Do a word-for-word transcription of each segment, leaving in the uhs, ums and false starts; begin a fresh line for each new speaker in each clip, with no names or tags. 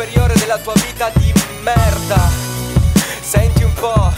superiore della tua vita di merda. Senti un po'.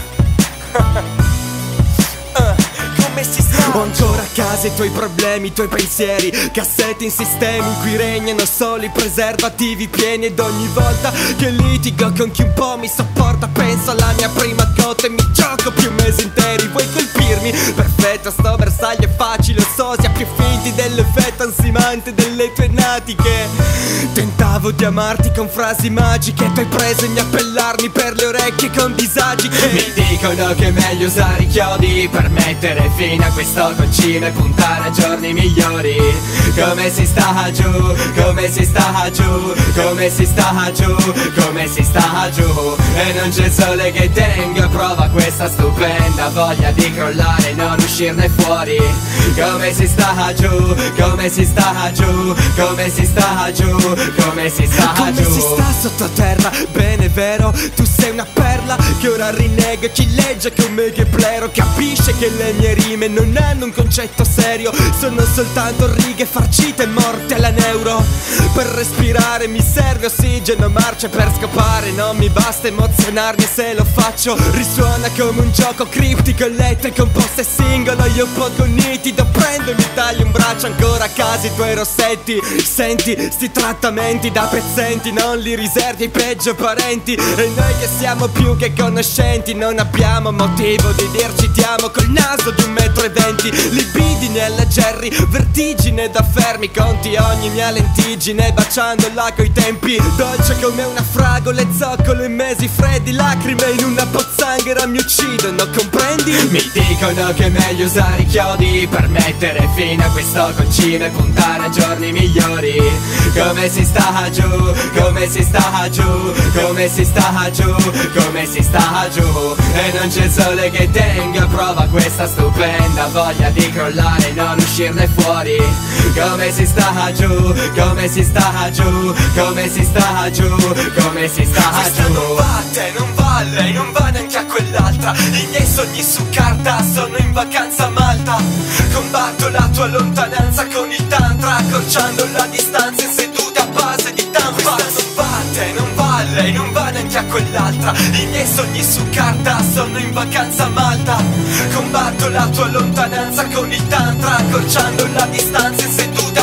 uh, Come si sta?
Ho ancora a casa i tuoi problemi, i tuoi pensieri, cassetti in sistemi in cui regnano solo i preservativi pieni. Ed ogni volta che litigo con chi un po' mi sopporta penso alla mia prima cotta e mi gioco più mesi interi. Vuoi colpirmi? Perfetto, sto bersaglio è facile, lo so, si ha più finti dell'effetto ansimante delle tue natiche. Tentavo di amarti con frasi magiche, tu hai preso a appellarmi per le orecchie con disagi che
mi dicono che è meglio usare i chiodi per mettere fine a questo concime e puntare a giorni migliori. Come si sta giù, come si sta giù, come si sta giù, come si sta giù. E non c'è sole che tenga prova questa stupenda voglia di crollare e non uscirne fuori. Come si sta giù, come si sta giù, come si sta giù, come si sta
come
giù.
si sta sottoterra, bene vero, tu sei una perla che ora rinnega chi legge come che plero. Capisce che le mie rime non hanno un concetto serio, sono soltanto righe farcite e morte alla neuro. Per respirare mi serve ossigeno, marcia per scopare, non mi basta emozionarmi se lo faccio. Risuona come un gioco criptico, lettere composte singolo, io poco nitido prendo e mi taglio un braccio ancora a casa i tuoi rossetti. Senti, sti trattamenti da pezzenti non li riservi ai peggio parenti. E noi che siamo più che conoscenti non abbiamo motivo di dirci ti amo col naso di un metro e venti. Libidine alla Jerry, vertigine da fermi, conti ogni mia lentigine baciandola coi tempi. Dolce come una fragola e zoccolo in mesi freddi, lacrime in una pozzanghera mi uccidono, comprendi?
Mi dicono che è meglio usare i chiodi per mettere fine a questo concime e puntare a giorni migliori. Come si sta giù, come si sta giù, come si sta giù, come si sta giù. E non c'è sole che tenga prova questa stupenda voglia di crollare e non uscirne fuori. Come si sta giù, come si sta giù, come si sta giù, come si sta
Questa
giù.
non va a te, non va a lei, non va neanche a quell'altra. I miei sogni su carta, sono in vacanza a Malta. Combatto la tua lontananza con il tantra, accorciando la distanza in sedute a base di tampax. Questa non va a te, non va a lei, non va neanche a quell'altra. I miei sogni su carta, sono in vacanza a Malta. Combatto la tua lontananza con il tantra, accorciando la distanza in sedute